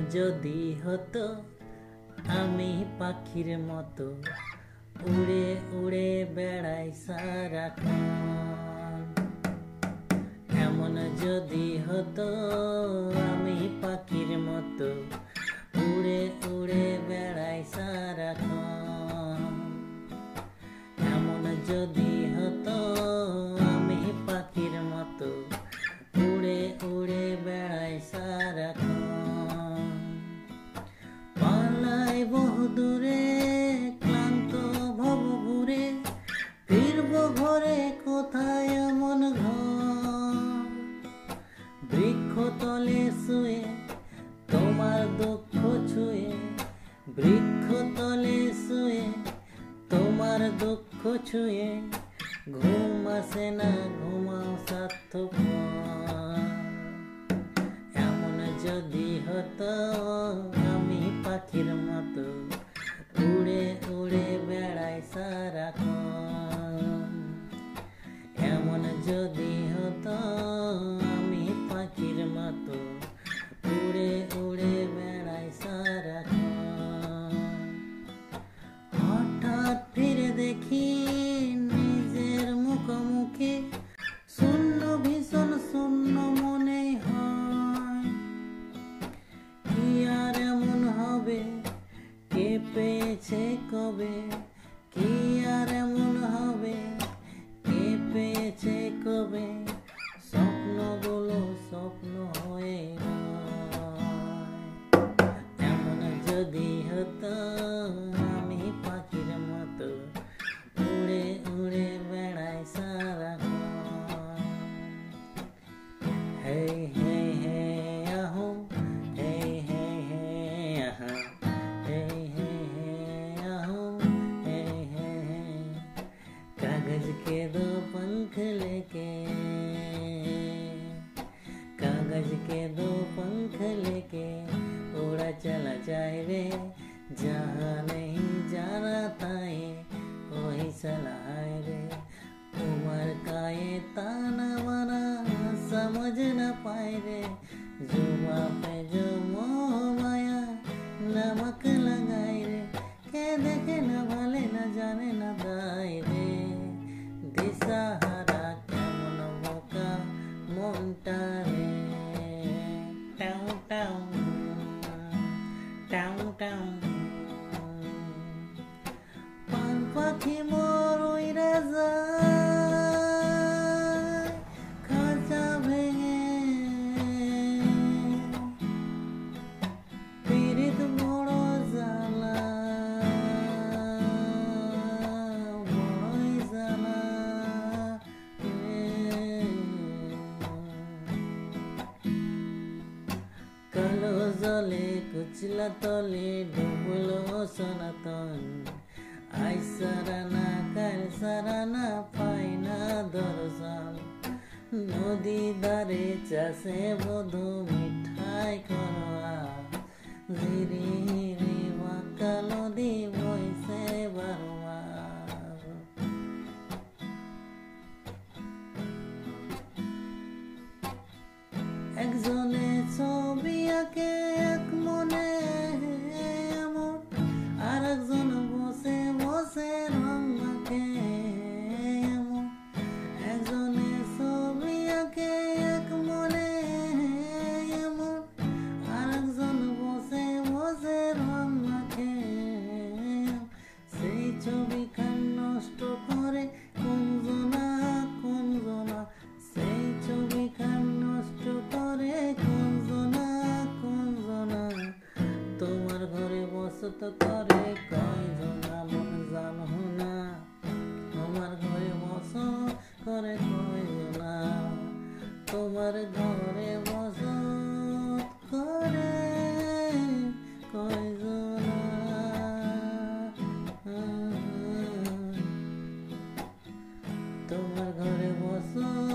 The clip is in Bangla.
যদি হতো আমি পাখির মতো উড়ে উড়ে বেড়াই সারাক্ষণ। এমন যদি হতো আমি পাখির মতো উড়ে উড়ে বেড়াই সারাক্ষণ। এমন যদি হতো আমি পাখির মতো উড়ে উড়ে বেড়াই সারাক্ষণ। পালাই বহুদূরে ক্লান্ত ভব ঘুরে, ফিরব ঘরে কোথায় এমন ঘর। বৃক্ষতলে শুয়ে তোমার দুঃখ ছুঁয়ে, বৃক্ষতলে শুয়ে তোমার দুঃখ ছুঁয়ে, ঘুম আসে না ঘুমাও স্বার্থপর। এমন যদি হতো আমি পাখির মতো উড়ে উড়ে বেড়াই সারাক্ষণ। এমন যদি হতো আমি পাখির মতো উড়ে উড়ে বেড়াই সারাক্ষণ। হঠাৎ ফিরে দেখি নিজের মুখোমুখি, শূন্য ভীষণ শূন্য মনে হয়। কি আর এমন হবে, কে পেয়েছে কবে, কি আর এমন হবে, কে পেয়েছে কবে, স্বপ্নগুলো স্বপ্ন হয়ে রয়। এমন যদি হতো আমি পাখির মতো উড়ে উড়ে বেড়াই সারাক্ষণ। হে হে হে আহো, হে হে হে আহা, হে হে হে आहो, हे हे हे। कागज के दो पंख लेके, कागज के दो पंख लेके उड़ा चला जाए रे, जहाँ नहीं जाना था ये वही चला है रे। उमर का ये ताना बाना समझ न पाए रे, जुबां पे जो मोह माया नमक लगाए रे। के देखे न ভালে न জানে না দায় রে, দিশাহারা কেমন বোকা মনটা রে। টাউ টাউ টাউ টাউ। পান পাখি মোর উইরা যায় খাঁচা ভেঙে, পীড়িত বড় জ্বালা, বড়ই জ্বালা রে। কালো জলে কুচলা তলে ডুবলো সনাতন, আই সারানা কাল সারানা পাই না দর্শন। নদী ধারে চাষে বধু মিঠাই করোয়া, ধীরে ধীরে বাঁকা নদী বইছে বারবার। একজনে ছবি আঁকে এক মনে এমন, আর একজন বসে বসে রং মাখে এমন। একজনে ছবি আঁকে এক মনে এমন, আর একজন বসে বসে রং মাখে এমন। সেই ছবিখান নষ্ট করে কোনজনা কোনজনা, সেই ছবিখান নষ্ট করে কোনজনা কোনজনা। তোমার ঘরে বসত করে কয়জনা মন জানো না, তোমার ঘরে বসত করে কয়জনা, তোমার ঘরে বসত করে কয়জনা। তোমার ঘরে বসত